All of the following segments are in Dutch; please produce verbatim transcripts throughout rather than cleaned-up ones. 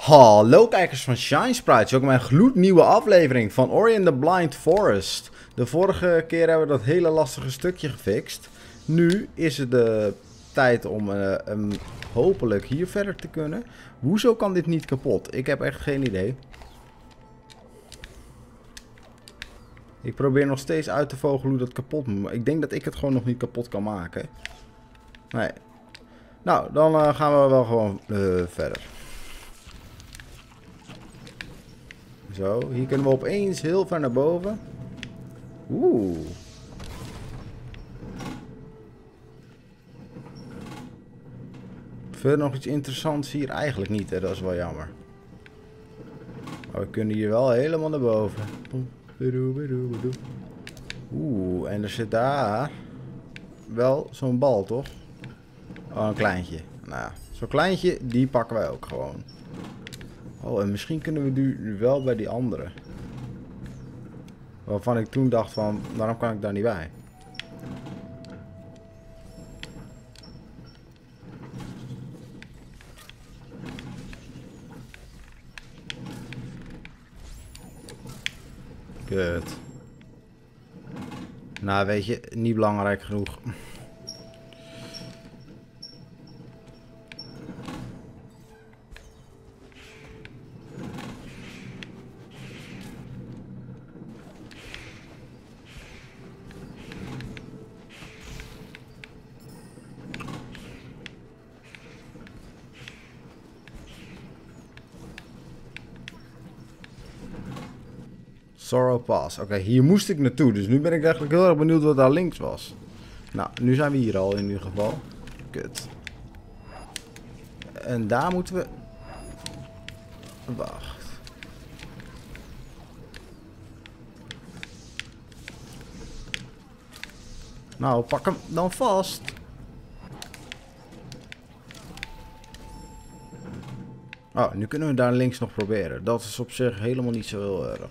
Hallo kijkers van Shine Sprites, welkom bij een gloednieuwe aflevering van Ori and the Blind Forest. De vorige keer hebben we dat hele lastige stukje gefixt. Nu is het de tijd om uh, um, hopelijk hier verder te kunnen. Hoezo kan dit niet kapot? Ik heb echt geen idee. Ik probeer nog steeds uit te vogelen hoe dat kapot moet. Ik denk dat ik het gewoon nog niet kapot kan maken. Nee. Nou, dan uh, gaan we wel gewoon uh, verder. Zo, hier kunnen we opeens heel ver naar boven. Oeh. Verder nog iets interessants hier eigenlijk niet, hè? Dat is wel jammer. Maar we kunnen hier wel helemaal naar boven. Oeh, en er zit daar wel zo'n bal, toch? Oh, een kleintje. Nou ja, zo'n kleintje, die pakken wij ook gewoon. Oh, en misschien kunnen we nu wel bij die andere. Waarvan ik toen dacht van, waarom kan ik daar niet bij? Kut. Nou, weet je, niet belangrijk genoeg. Sorrow Pass. Oké, okay, hier moest ik naartoe. Dus nu ben ik eigenlijk heel erg benieuwd wat daar links was. Nou, nu zijn we hier al in ieder geval. Kut. En daar moeten we... Wacht. Nou, pak hem dan vast. Oh, nu kunnen we daar links nog proberen. Dat is op zich helemaal niet zo heel erg.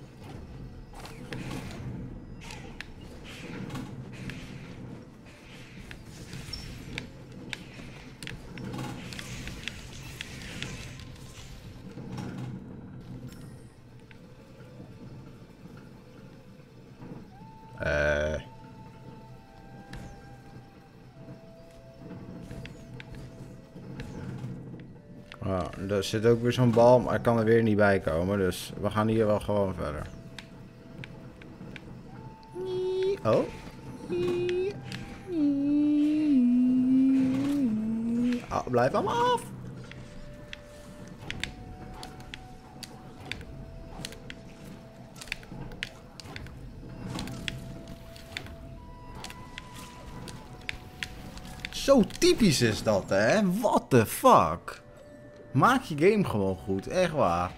Eh... Oh, er zit ook weer zo'n bal, maar ik kan er weer niet bij komen. Dus we gaan hier wel gewoon verder. Oh. Oh, blijf hem af. Zo typisch is dat, hè? What the fuck? Maak je game gewoon goed, echt waar.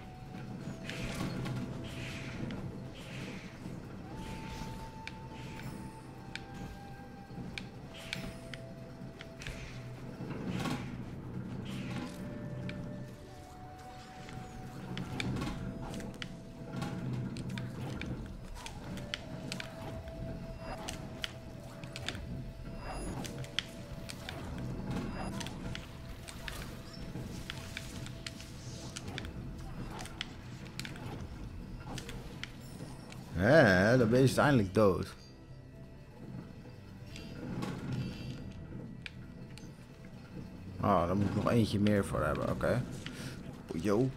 Hé, dan ben je uiteindelijk dood. Oh, daar moet ik nog eentje meer voor hebben, oké. Okay. Yo.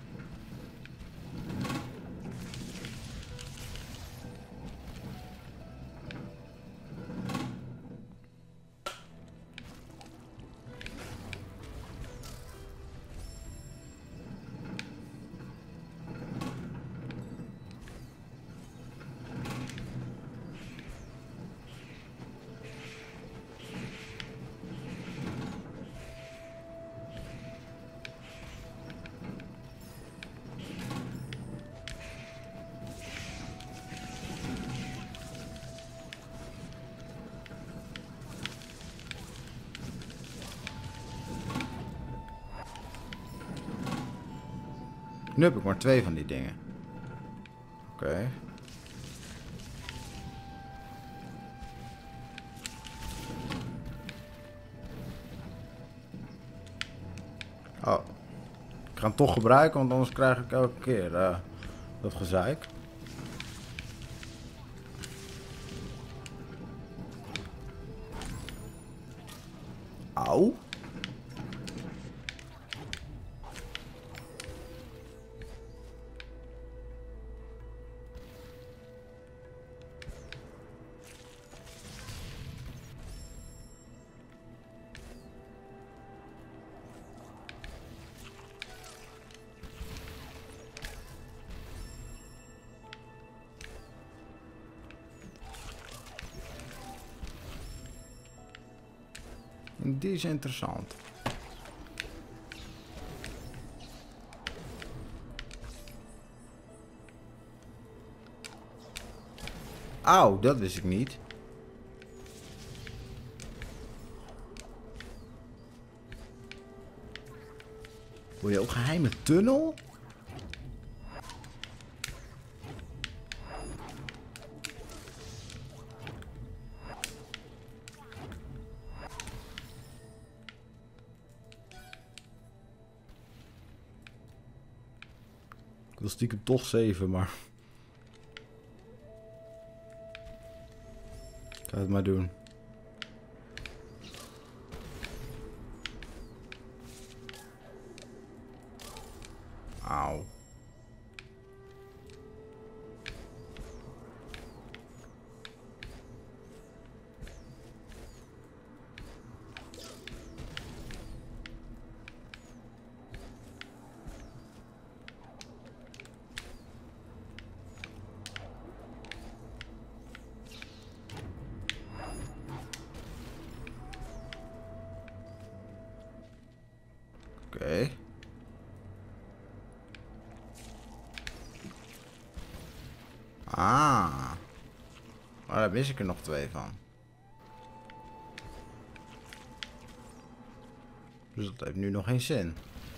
Nu heb ik maar twee van die dingen. Oké. Okay. Oh. Ik ga hem toch gebruiken, want anders krijg ik elke keer uh, dat gezeik. Auw. Die is interessant. Auw, dat wist ik niet. Wil je ook geheime tunnel? Ik wil stiekem toch zeven, maar... Ik ga het maar doen. Auw. Oké. Okay. Ah. Maar daar wist ik er nog twee van. Dus dat heeft nu nog geen zin.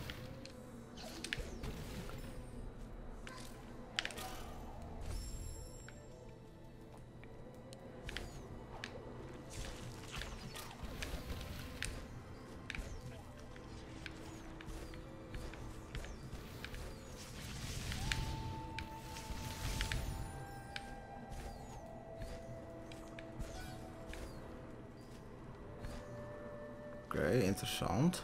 Oké, okay, interessant.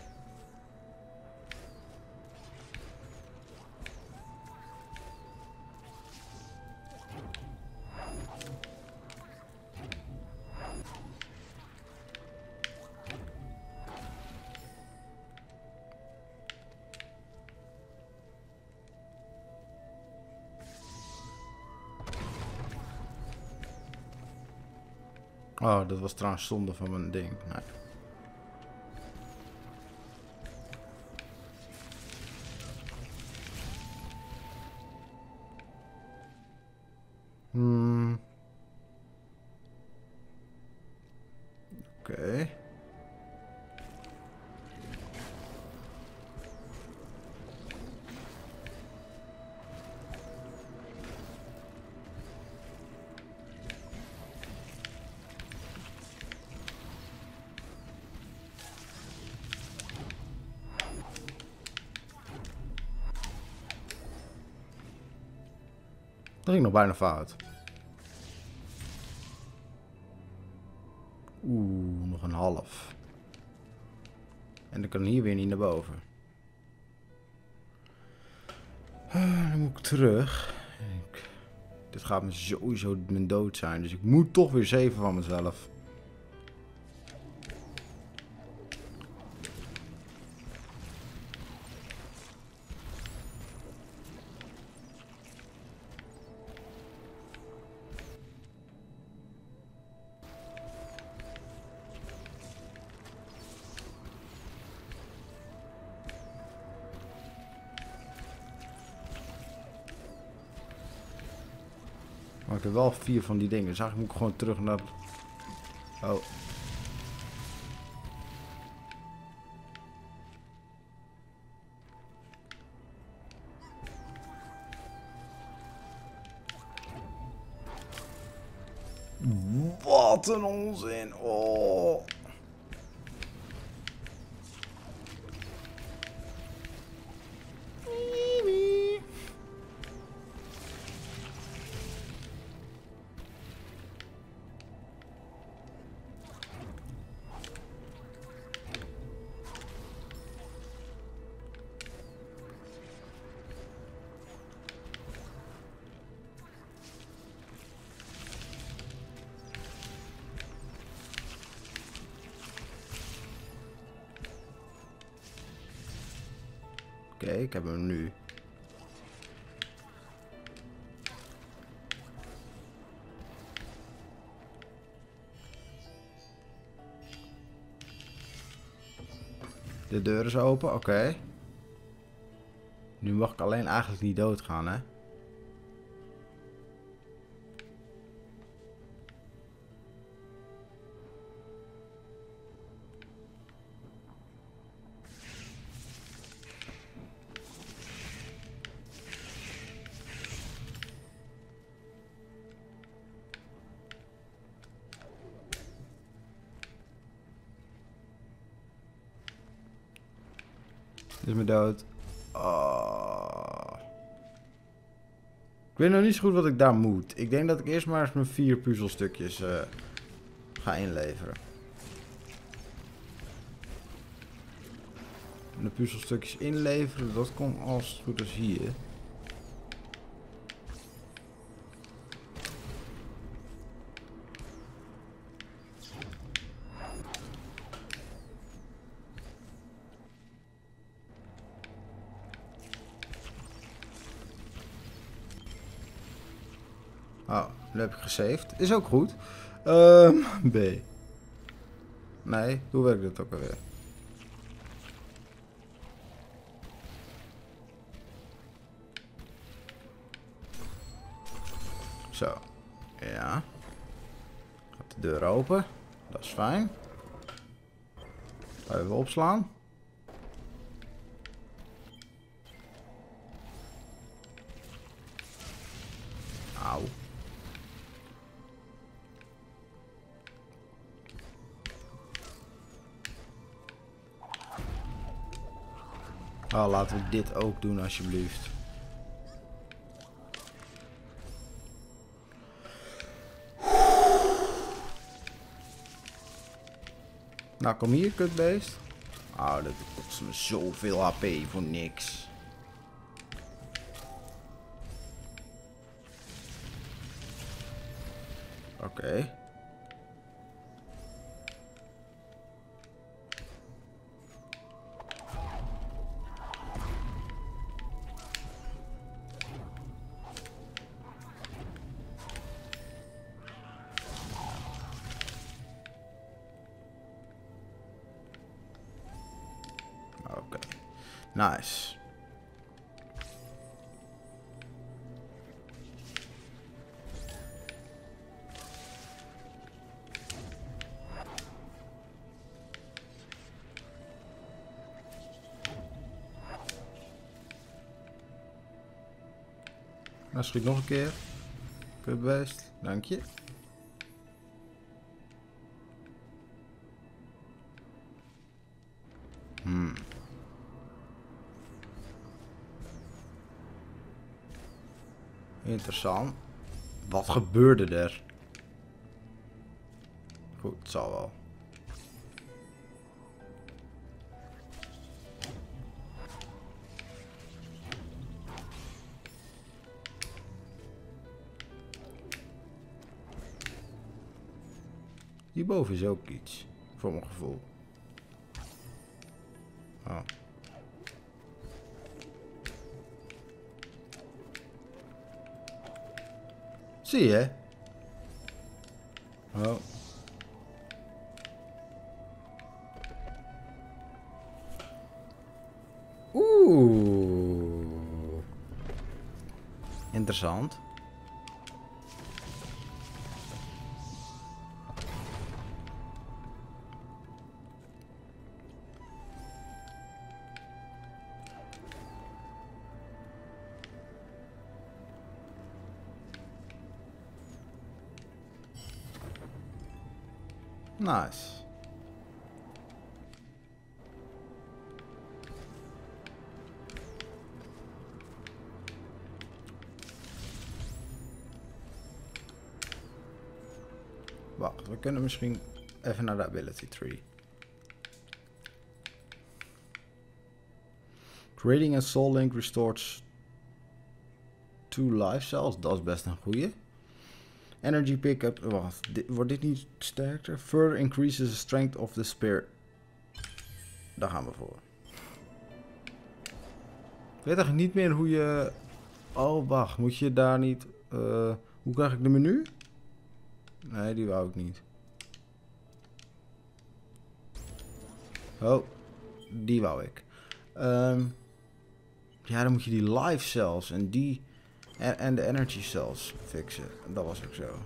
Oh, dat was trouwens zonde van mijn ding. Nee. Hmm. Oké. Okay. Dat ging nog bijna fout. Oeh, nog een half. En dan kan hier weer niet naar boven. Uh, dan moet ik terug. Ik, dit gaat me sowieso mijn dood zijn. Dus ik moet toch weer zeven van mezelf. Maar ik heb wel vier van die dingen. Dus eigenlijk moet ik gewoon terug naar... Oh. Wat een onzin. Oh. Oké, okay, ik heb hem nu. De deur is open, oké. Okay. Nu mag ik alleen eigenlijk niet doodgaan, hè. Dit is me dood. Oh. Ik weet nog niet zo goed wat ik daar moet. Ik denk dat ik eerst maar eens mijn vier puzzelstukjes uh, ga inleveren. En de puzzelstukjes inleveren, dat komt als het goed is hier. Oh, nu heb ik gesaved. Is ook goed. Um, B. Nee, hoe werkt dit ook alweer? Zo. Ja. Gaat de deur open. Dat is fijn. Even opslaan. Auw. Oh, laten we dit ook doen alsjeblieft. Nou, kom hier, kutbeest. Oh, dat kost me zoveel H P voor niks. Oké. Okay. Oké. Okay. Nice. Nou, schiet nog een keer. Kutbeest. Dank je. Hmm. Interessant. Wat gebeurde er? Goed, het zal wel. Hierboven is ook iets, voor mijn gevoel. Oh. Zie je? Oh. Oeh. Interessant. Nice. Wacht, we kunnen misschien even naar de ability tree. Creating a soul link restores two life cells. Dat is best een goeie. Energy pickup. Wacht, dit, wordt dit niet sterker? Further increases the strength of the spirit. Daar gaan we voor. Ik weet eigenlijk niet meer hoe je... Oh, wacht. Moet je daar niet... Uh, hoe krijg ik de menu? Nee, die wou ik niet. Oh, die wou ik. Um, ja, dan moet je die life cells en die... En, en de energy cells fixen. Dat was ook zo.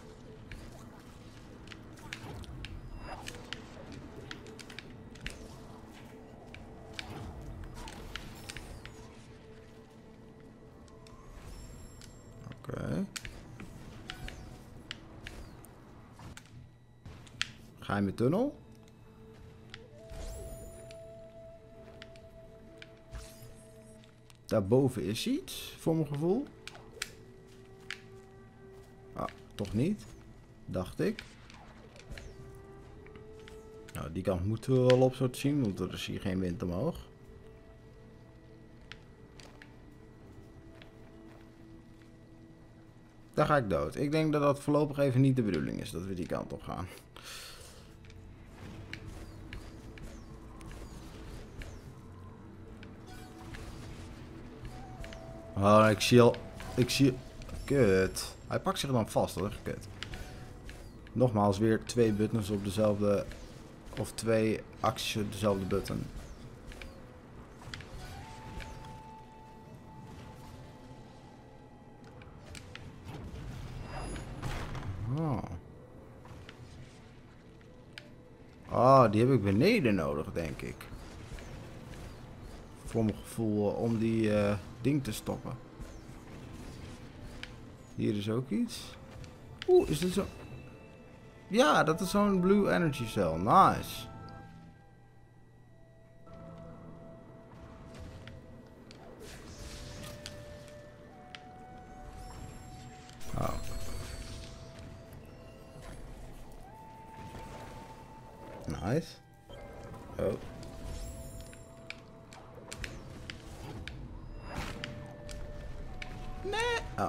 Oké. Okay. Geheime tunnel. Daarboven is iets, voor mijn gevoel. Ah, toch niet. Dacht ik. Nou, die kant moeten we wel op zo te zien, want er is hier geen wind omhoog. Daar ga ik dood. Ik denk dat dat voorlopig even niet de bedoeling is, dat we die kant op gaan. Oh, ik zie al... Ik zie... Kut. Hij pakt zich dan vast, dat is kut. Nogmaals, weer twee buttons op dezelfde... Of twee acties op dezelfde button. Oh. Oh, die heb ik beneden nodig, denk ik. Voor mijn gevoel om die uh, ding te stoppen. Hier is ook iets. Oeh, is dit zo... Ja, dat is zo'n blue energy cell. Nice. Oh. Nice. Oh. Nee. Oh.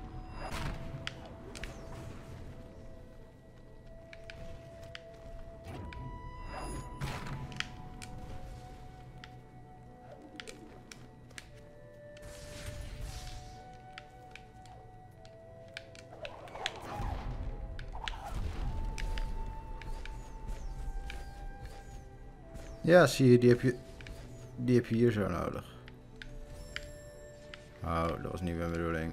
Ja, zie je, die heb je, die heb je hier zo nodig. Oh, dat was niet mijn bedoeling.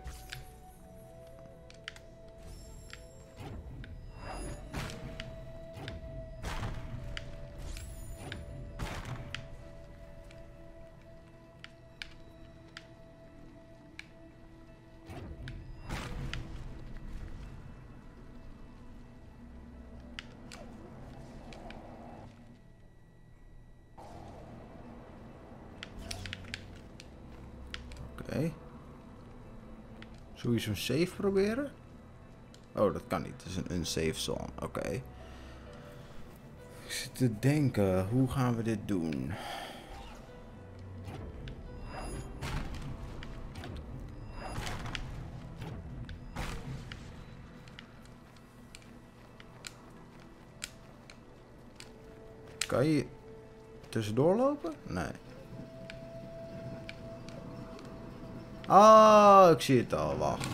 Oké. Okay. Zullen we zo'n save proberen? Oh, dat kan niet. Het is een unsafe zone. Oké. Okay. Ik zit te denken, hoe gaan we dit doen? Kan je tussendoor lopen? Nee. Oh, ik zie het al. Wacht.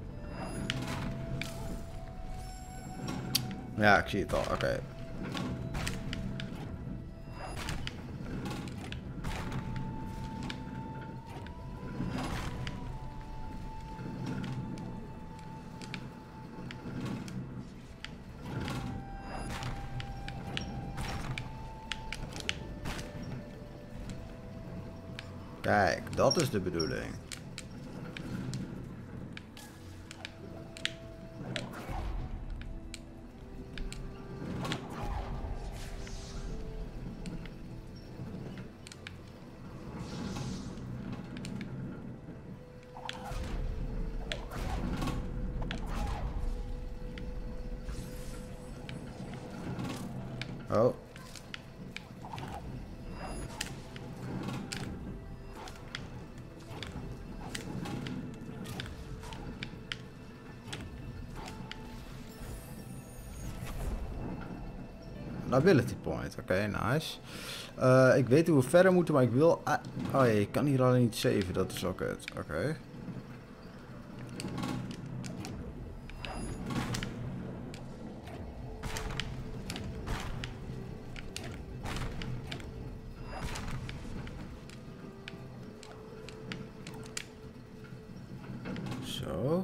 Ja, ik zie het al. Oké. Okay. Kijk, dat is de bedoeling. Oh. Een ability point. Oké, okay, nice. Uh, ik weet hoe we verder moeten, maar ik wil... Uh, oh ja, ik kan hier alleen niet saven. Dat is ook het. Oké. Okay. Zo.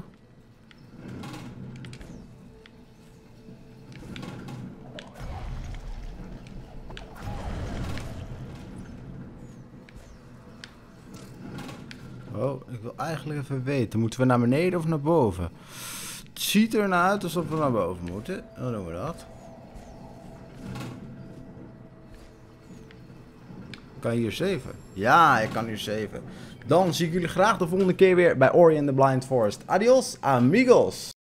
Oh, ik wil eigenlijk even weten. Moeten we naar beneden of naar boven? Het ziet er naar uit alsof we naar boven moeten. Hoe doen we dat? Kan je hier saven? Ja, ik kan hier saven. Dan zie ik jullie graag de volgende keer weer bij Ori and the Blind Forest. Adios, amigos!